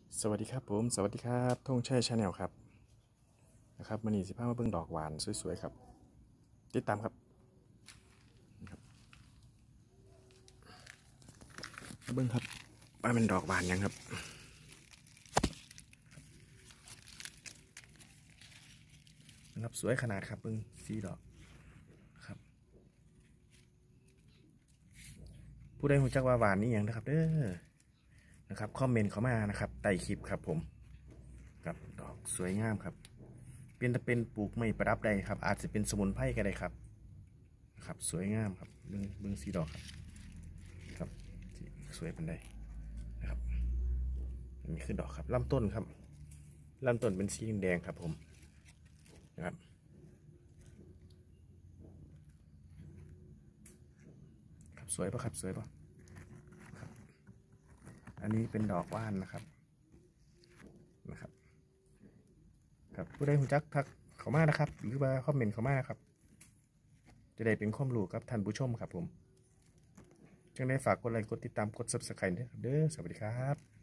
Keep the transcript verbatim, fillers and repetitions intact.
สวัสดีครับผมสวัสดีครับธงชัยชาแนลครับนะครับมันนี่สิพามาเบิ่งดอกหวานสวยๆครับติดตามครับมาเบิ่งครับว่าเป็นดอกหวานยังครับนะครับสวยขนาดครับเบิ่งสีดอกครับผู้ใดรู้จักว่าหวานนี่ยังนะครับเด้อนะครับคอมเมนต์เข้ามานะครับใต้คลิปครับผมกับดอกสวยงามครับเป็นจะเป็นปลูกไม้ประดับได้ครับอาจจะเป็นสมุนไพรก็ได้ครับนะครับสวยงามครับเบิ่งเบิ่งสีดอกครับครับสวยเป็นไดนะครับอันนี้คือดอกครับลำต้นครับลำต้นเป็นสีแดงครับผมนะครับครับสวยปะครับสวยปะครับอันนี้เป็นดอกว่านนะครับนะครับครับผู้ใดรู้จักทักเข้ามานะครับหรือว่าคอมเมนต์เข้ามาครับจะได้เป็นความรู้กับท่านผู้ชมครับผมจึงได้ฝากกดไลค์กดติดตามกดซับสไครต์ด้วยครับเด้อสวัสดีครับ